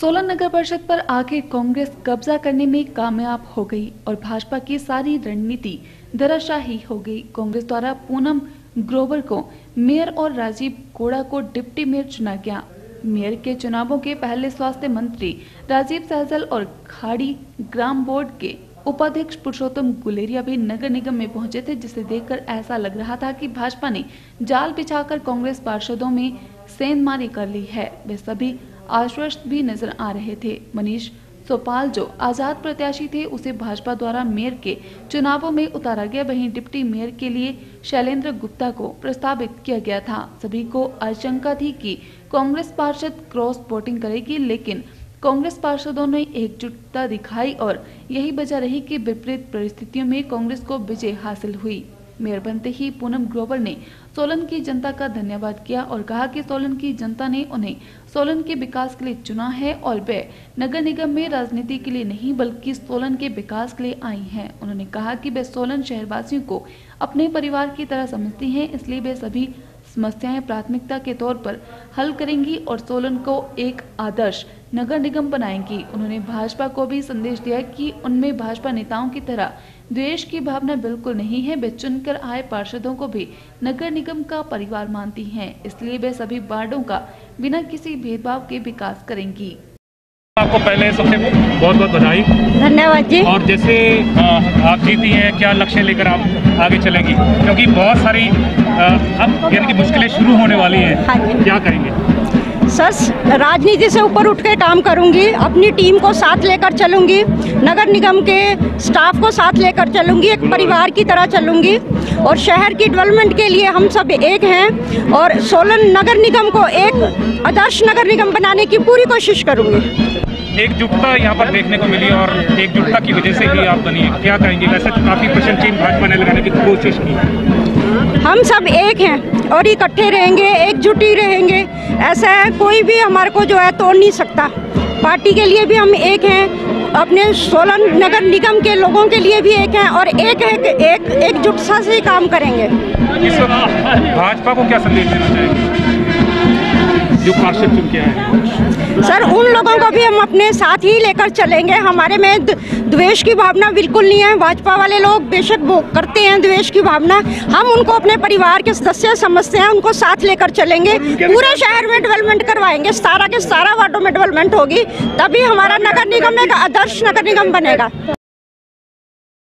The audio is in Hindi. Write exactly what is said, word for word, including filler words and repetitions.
सोलन नगर परिषद पर आखिर कांग्रेस कब्जा करने में कामयाब हो गई और भाजपा की सारी रणनीति धराशायी हो गई। कांग्रेस द्वारा पूनम ग्रोवर को मेयर और राजीव कोड़ा को डिप्टी मेयर चुना गया। मेयर के चुनावों के पहले स्वास्थ्य मंत्री राजीव सहजल और खाड़ी ग्राम बोर्ड के उपाध्यक्ष पुरुषोत्तम गुलेरिया भी नगर निगम में पहुंचे थे, जिसे देखकर ऐसा लग रहा था कि भाजपा ने जाल बिछाकर कांग्रेस पार्षदों में सेंधमारी कर ली है। वे सभी आश्वस्त भी नजर आ रहे थे। मनीष सोपाल जो आजाद प्रत्याशी थे, उसे भाजपा द्वारा मेयर के चुनावों में उतारा गया। वहीं डिप्टी मेयर के लिए शैलेंद्र गुप्ता को प्रस्तावित किया गया था। सभी को आशंका थी कि कांग्रेस पार्षद क्रॉस वोटिंग करेगी, लेकिन कांग्रेस पार्षदों ने एकजुटता दिखाई और यही वजह रही कि विपरीत परिस्थितियों में कांग्रेस को विजय हासिल हुई। मेयर बनते ही पूनम ग्रोवर ने सोलन की जनता का धन्यवाद किया और कहा कि सोलन की जनता ने उन्हें सोलन के विकास के लिए चुना है और वे नगर निगम में राजनीति के लिए नहीं बल्कि सोलन के विकास के लिए आई हैं। उन्होंने कहा कि वे सोलन शहरवासियों को अपने परिवार की तरह समझती हैं, इसलिए वे सभी समस्याएं प्राथमिकता के तौर पर हल करेंगी और सोलन को एक आदर्श नगर निगम बनाएंगी। उन्होंने भाजपा को भी संदेश दिया कि उनमें भाजपा नेताओं की तरह द्वेष की भावना बिल्कुल नहीं है। वे चुनकर आए पार्षदों को भी नगर निगम का परिवार मानती हैं, इसलिए वे सभी वार्डों का बिना किसी भेदभाव के विकास करेंगी। आपको पहले सबसे बहुत बहुत बधाई। धन्यवाद जी। और जैसे आप जीती हैं, क्या लक्ष्य लेकर आप आगे चलेंगी, क्योंकि बहुत सारी अब यानी कि मुश्किलें शुरू होने वाली हैं। हाँ जी। क्या करेंगे? सर, राजनीति से ऊपर उठ के काम करूंगी, अपनी टीम को साथ लेकर चलूंगी, नगर निगम के स्टाफ को साथ लेकर चलूंगी, एक परिवार की तरह चलूंगी और शहर की डेवलपमेंट के लिए हम सब एक हैं और सोलन नगर निगम को एक आदर्श नगर निगम बनाने की पूरी कोशिश करूंगी। एकजुटता यहाँ पर देखने को मिली और एकजुटता की वजह से ही आप बनी, क्या कहेंगे? वैसे तो काफी परसेंट टीम भाजपा ने लगाने की कोशिश की। हम सब एक हैं और इकट्ठे रहेंगे, एकजुट ही रहेंगे। ऐसा है कोई भी हमारे को जो है तोड़ नहीं सकता। पार्टी के लिए भी हम एक हैं, अपने सोलन नगर निगम के लोगों के लिए भी एक हैं और एक एक एक एकजुटता से ही काम करेंगे। इस वक्त भाजपा को क्या संदेश देना चाहेंगे जो पार्षद चुन के आए? सर, उन लोगों को भी हम अपने साथ ही लेकर चलेंगे। हमारे में द्वेष की भावना बिल्कुल नहीं है। भाजपा वाले लोग बेशक वो करते हैं द्वेष की भावना, हम उनको अपने परिवार के सदस्य समझते हैं, उनको साथ लेकर चलेंगे। पूरे शहर में डेवलपमेंट करवाएंगे, सारा के सारा वार्डों में डेवलपमेंट होगी, तभी हमारा नगर निगम एक आदर्श नगर निगम बनेगा।